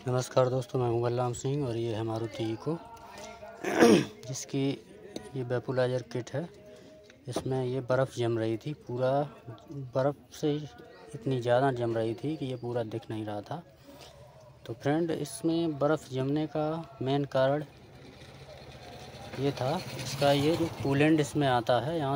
नमस्कार दोस्तों, मैं हूं बलराम सिंह और ये है मारुति इको जिसकी ये वेपोराइज़र किट है। इसमें ये बर्फ़ जम रही थी, पूरा बर्फ़ से इतनी ज़्यादा जम रही थी कि ये पूरा दिख नहीं रहा था। तो फ्रेंड, इसमें बर्फ़ जमने का मेन कारण ये था, इसका ये जो कूलेंट इसमें आता है, यहाँ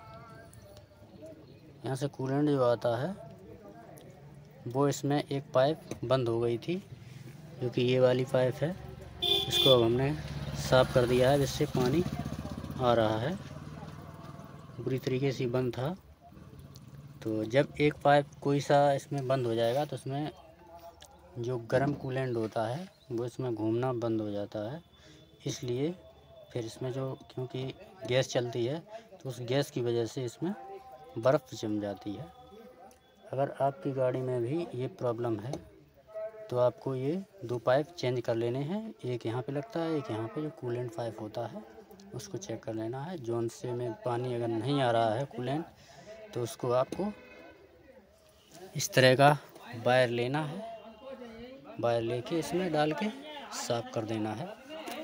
से कूलेंट जो आता है वो इसमें एक पाइप बंद हो गई थी, जो कि ये वाली पाइप है। इसको अब हमने साफ़ कर दिया है, जिससे पानी आ रहा है। बुरी तरीके से बंद था, तो जब एक पाइप कोई सा इसमें बंद हो जाएगा तो इसमें जो गर्म कूलेंट होता है वो इसमें घूमना बंद हो जाता है। इसलिए फिर इसमें जो, क्योंकि गैस चलती है तो उस गैस की वजह से इसमें बर्फ़ जम जाती है। अगर आपकी गाड़ी में भी ये प्रॉब्लम है तो आपको ये 2 पाइप चेंज कर लेने हैं। एक यहाँ पे लगता है, एक यहाँ पे जो कूलेंट पाइप होता है उसको चेक कर लेना है। जोन से में पानी अगर नहीं आ रहा है कूलेंट, तो उसको आपको इस तरह का वायर लेना है। वायर लेके इसमें डाल के साफ़ कर देना है,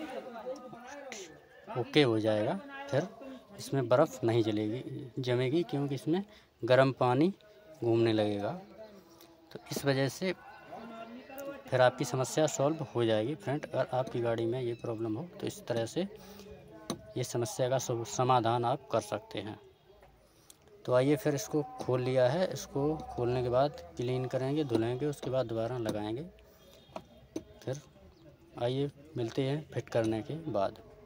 ओके हो जाएगा। फिर इसमें बर्फ़ नहीं जमेगी, क्योंकि इसमें गर्म पानी घूमने लगेगा। तो इस वजह से फिर आपकी समस्या सॉल्व हो जाएगी। फ्रेंड, अगर आपकी गाड़ी में ये प्रॉब्लम हो तो इस तरह से ये समस्या का समाधान आप कर सकते हैं। तो आइए, फिर इसको खोल लिया है, इसको खोलने के बाद क्लीन करेंगे, धुलेंगे, उसके बाद दोबारा लगाएंगे। फिर आइए मिलते हैं फिट करने के बाद।